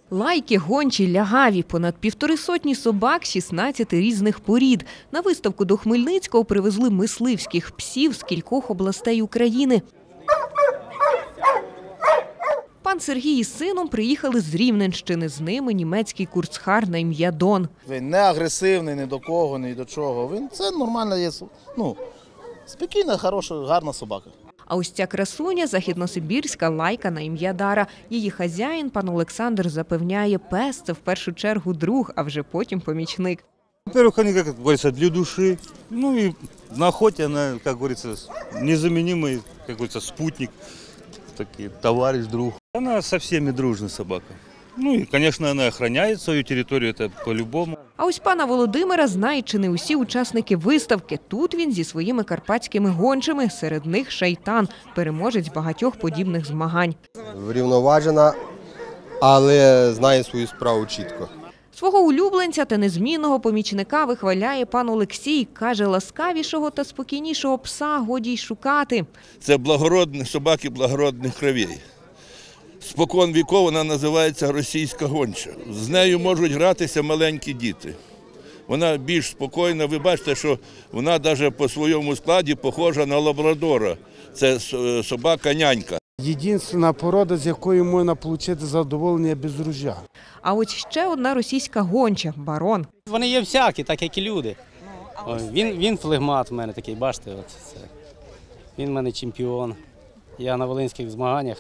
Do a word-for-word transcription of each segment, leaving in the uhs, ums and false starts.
Лайки, гончі, лягаві, понад півтори сотні собак, шістнадцять різних порід. На виставку до Хмельницького привезли мисливських псів з кількох областей України. Пан Сергій із сином приїхали з Рівненщини. З ними німецький курцхар на ім'я Дон. Він не агресивний ні до кого, ні до чого. Він це нормальна є, ну, спокійна, хороша, гарна собака. А ось ця красуня – західносибірська лайка на ім'я Дара. Її хазяїн, пан Олександр, запевняє, пес – це в першу чергу друг, а вже потім помічник. Во-первых, они, как говорится, для души. Ну и на охоте она, как говорится, незаменимый, как говорится, спутник, такой товарищ, друг. Она со всеми дружная собака. Ну и, конечно, она охраняет свою территорию, это по-любому. А ось пана Володимира знають чи не усі учасники виставки. Тут він зі своїми карпатськими гончими, серед них Шайтан, переможець багатьох подібних змагань. Врівноважена, але знає свою справу чітко. Свого улюбленця та незмінного помічника вихваляє пан Олексій. Каже, ласкавішого та спокійнішого пса годі й шукати. Це благородні собаки благородних кровей. Спокон віков вона називається російська гонча. З нею можуть гратися маленькі діти. Вона більш спокійна. Ви бачите, що вона навіть по своєму складі схожа на лабрадора. Це собака-нянька. Єдина порода, з якої можна отримати задоволення без ружя. А ось ще одна російська гонча – Барон. Вони є всякі, так як і люди. О, він, він флегмат в мене такий, бачите, от це. Він в мене чемпіон. Я на волинських змаганнях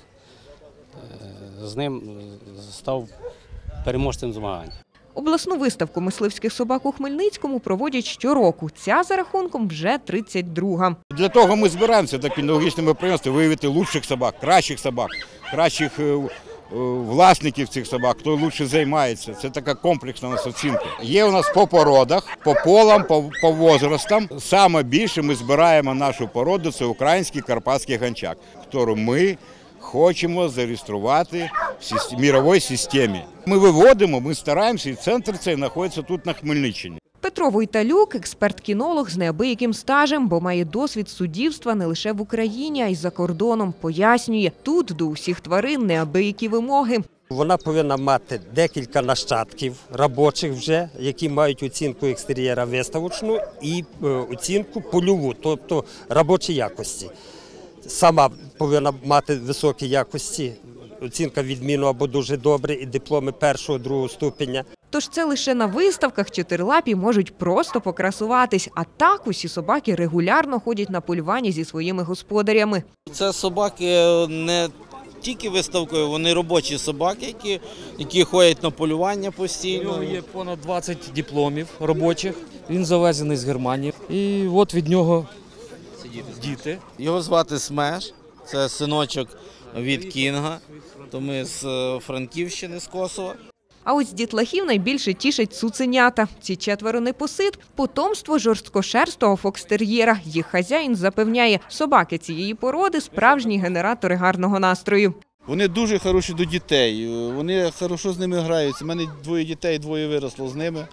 з ним став переможцем змагань. Обласну виставку мисливських собак у Хмельницькому проводять щороку. Ця за рахунком вже тридцять друга. Для того ми збираємося так кінологічними підприємствами виявити кращих собак, кращих собак, кращих власників цих собак, хто краще займається. Це така комплексна у нас оцінка. Є у нас по породах, по полам, по, по возрастам. Саме більше ми збираємо нашу породу – це український карпатський гончак, яку ми хочемо зареєструвати в світовій системі. Ми виводимо, ми стараємося, і центр цей знаходиться тут на Хмельниччині. Петро Войталюк – експерт-кінолог з неабияким стажем, бо має досвід суддівства не лише в Україні, а й за кордоном. Пояснює, тут до усіх тварин неабиякі вимоги. Вона повинна мати декілька нащадків робочих вже, які мають оцінку екстер'єра виставочну і оцінку польову, тобто робочі якості. Сама повинна мати високі якості, оцінка відмінно або дуже добре і дипломи першого, другого ступеня. Тож це лише на виставках чотирилапі можуть просто покрасуватись, а так усі собаки регулярно ходять на полювання зі своїми господарями. Це собаки не тільки виставкою, вони робочі собаки, які, які ходять на полювання постійно. У нього є понад двадцять дипломів робочих, він завезений з Германії і от від нього діти. Його звати Смеш, це синочок від Кінга, то ми з Франківщини, з Косова. А ось з дітлахів найбільше тішать цуценята. Ці четверо непосид – потомство жорсткошерстого фокстер'єра. Їх хазяїн запевняє, собаки цієї породи – справжні генератори гарного настрою. Вони дуже хороші до дітей, вони хорошо з ними граються. У мене двоє дітей, двоє виросло з ними.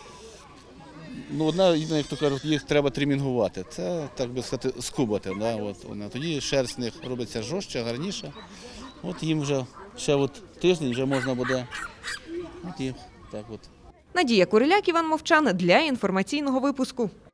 Ну, одна, як то кажуть, їх треба тримінгувати. Це, так би сказати, скубати. Да? От, вона. Тоді шерсть в них робиться жорстче, гарніше. От їм вже ще от тиждень вже можна буде. От їм, так от. Надія Куриляк, Іван Мовчан для інформаційного випуску.